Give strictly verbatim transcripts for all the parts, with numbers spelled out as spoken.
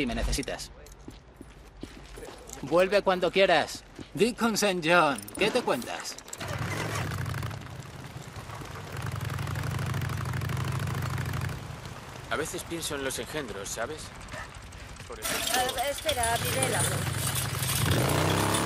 si me necesitas. Vuelve cuando quieras. Deacon Saint John, ¿qué te cuentas? A veces pienso en los engendros, ¿sabes? Por eso... Uh, espera, abriré la puerta.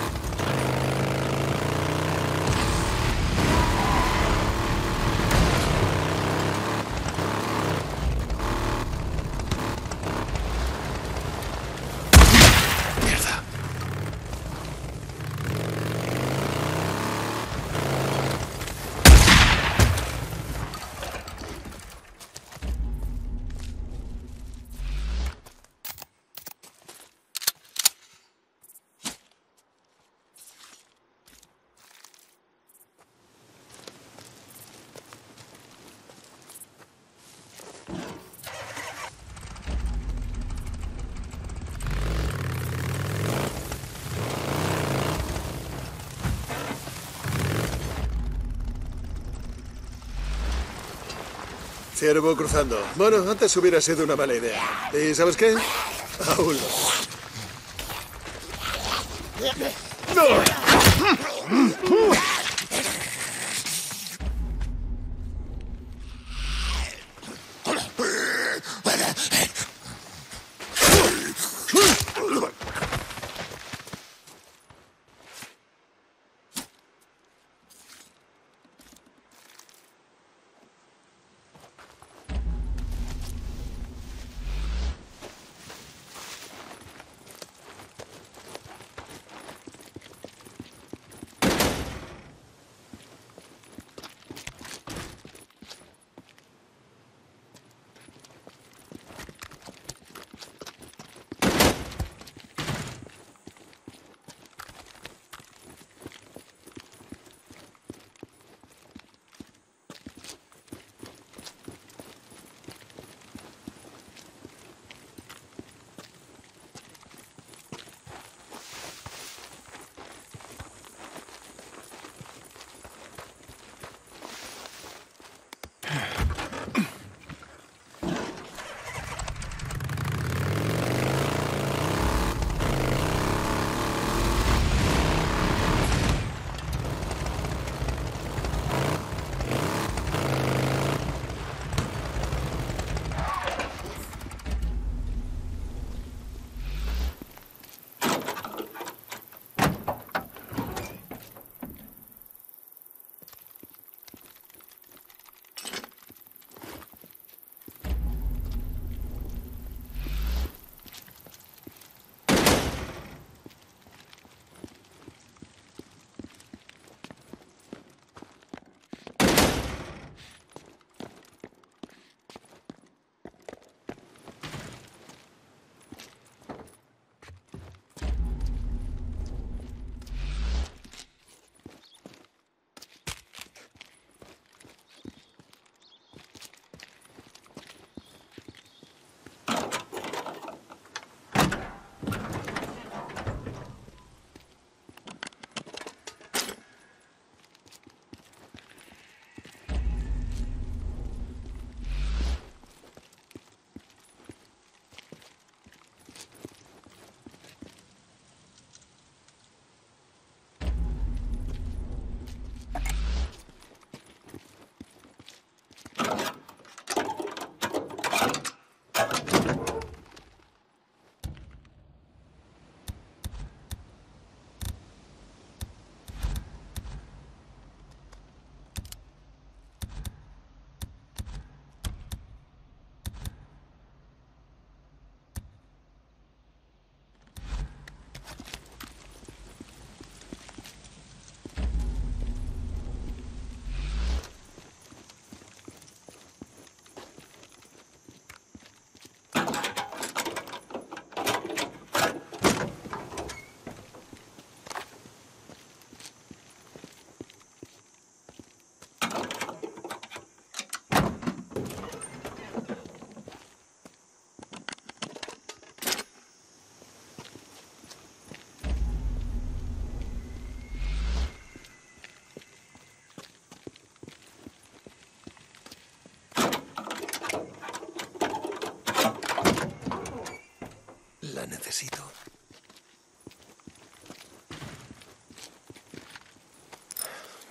Ciervo cruzando. Bueno, antes hubiera sido una mala idea. ¿Y sabes qué? Aún no. ¡No!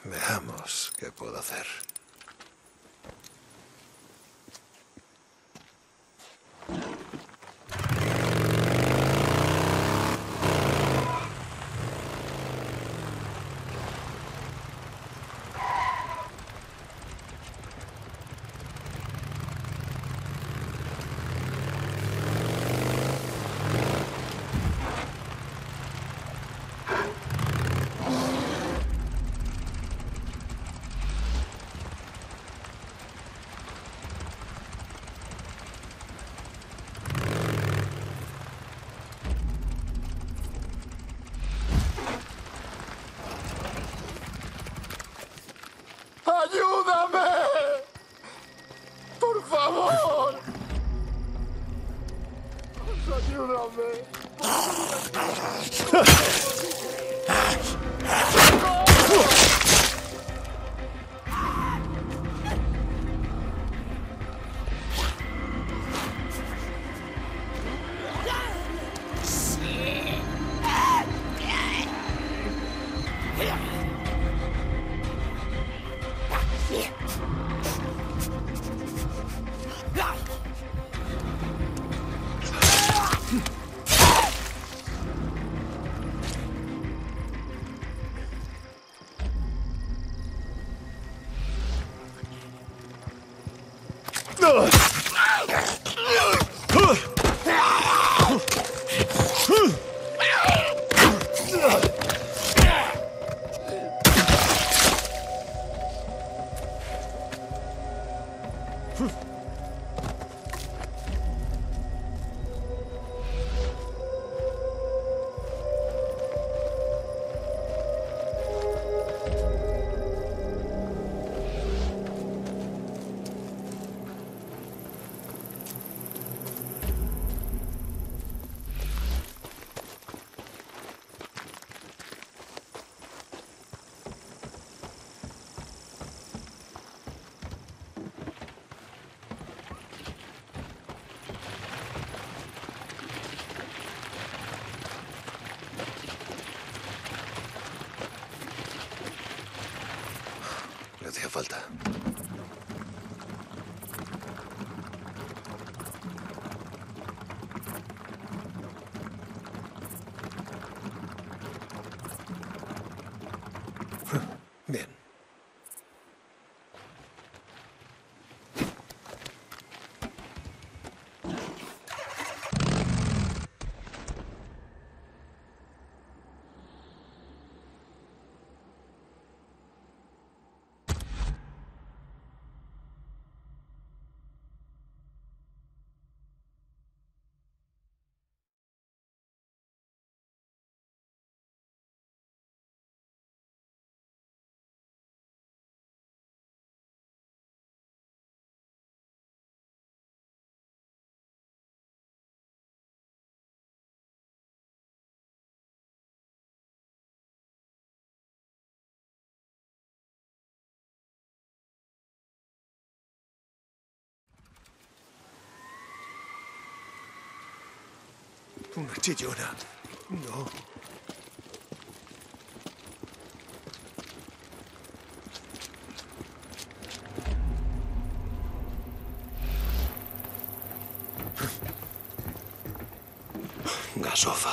Veamos qué puedo hacer. ¡Ayúdame! ¡Por favor! ¡Ayúdame! Le hacía falta. Bien. Una chillona. No. Gasofa.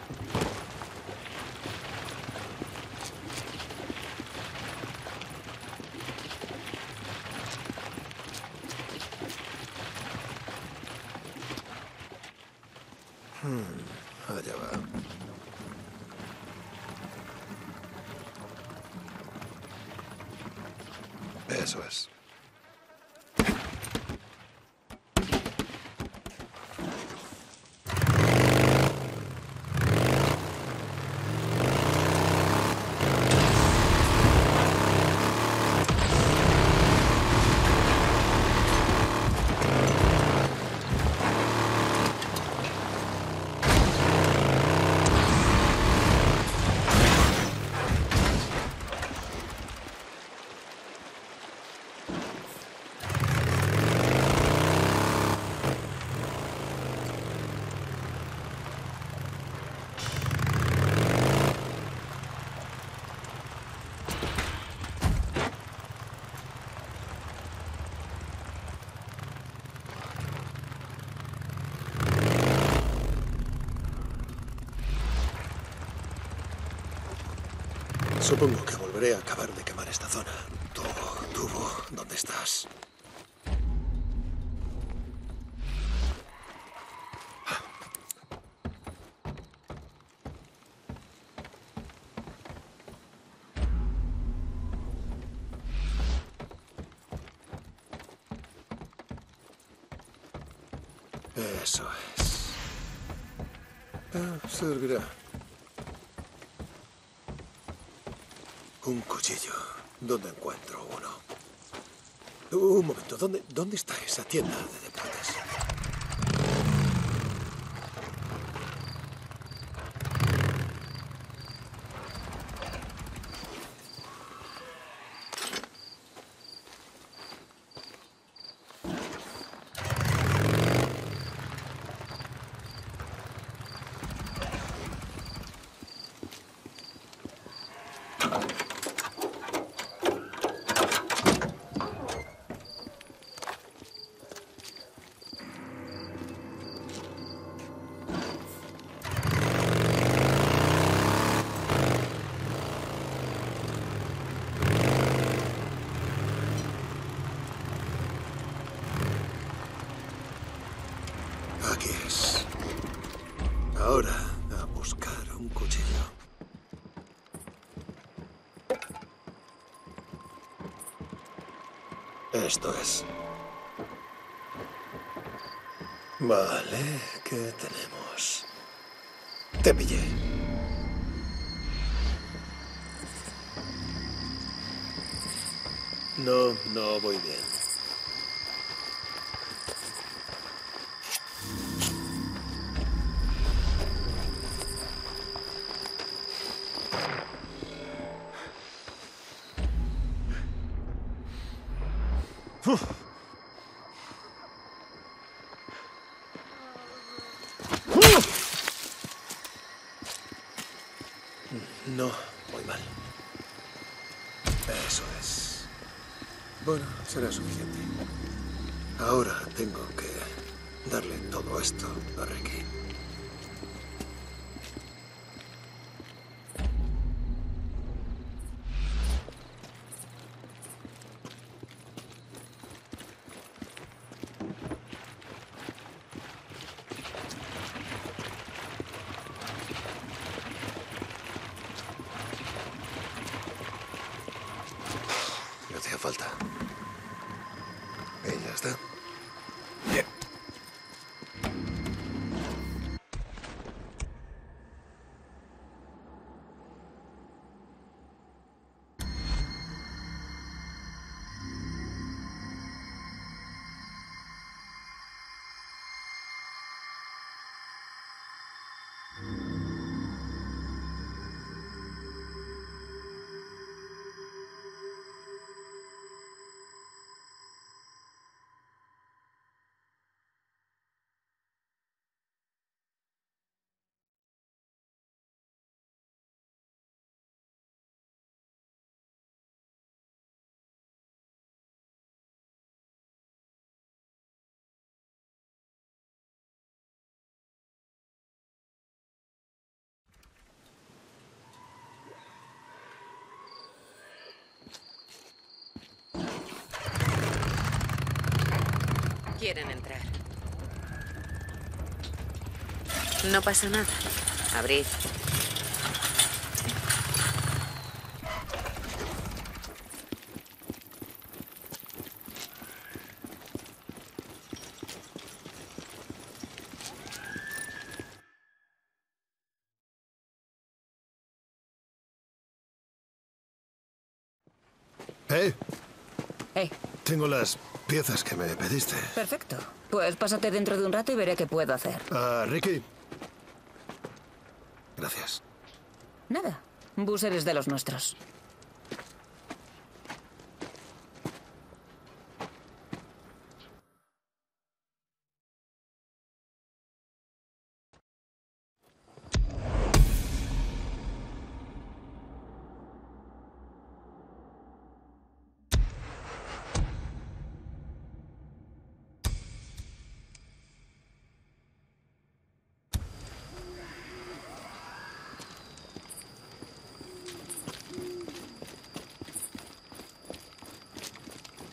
Hmm, allá va. Eso es. Supongo que volveré a acabar de quemar esta zona. Tubo, tubo, ¿dónde estás? Eso es. Ah, servirá. Un cuchillo. ¿Dónde encuentro uno? Un momento, ¿dónde, dónde está esa tienda de deportes? Aquí es. Ahora, a buscar un cuchillo. Esto es. Vale, ¿qué tenemos? Te pillé. No, no voy bien. No, voy mal. Eso es. Bueno, será suficiente. Ahora tengo que darle todo esto a Ricky. Me hacía falta. Y ya está. Bien. Quieren entrar. No pasa nada. Abrid. ¡Eh! Hey, Tengo las piezas que me pediste. perfecto. Pues pásate dentro de un rato y veré qué puedo hacer. Ah, Ricky. Gracias. Nada. Bus eres de los nuestros.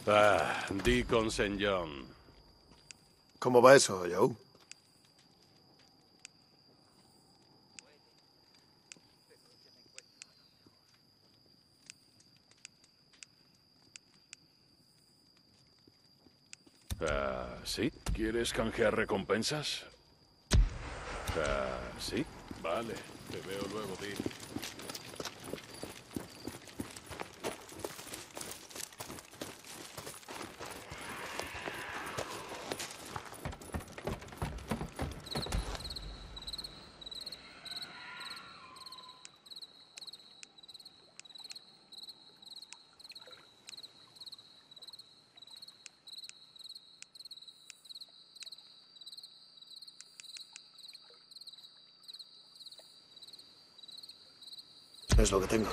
Ah, Deacon Saint John. ¿Cómo va eso, Joe? Ah, ¿sí? ¿Quieres canjear recompensas? Ah, sí. Vale. Te veo luego, Dick. Es lo que tengo.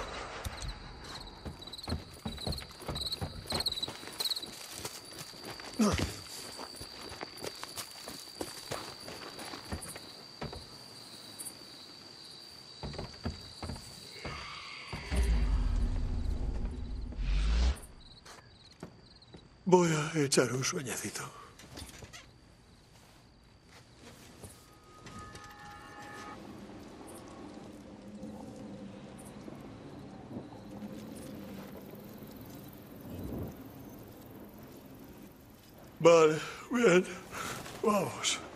Voy a echar un sueñecito. Vale, bien. Vamos.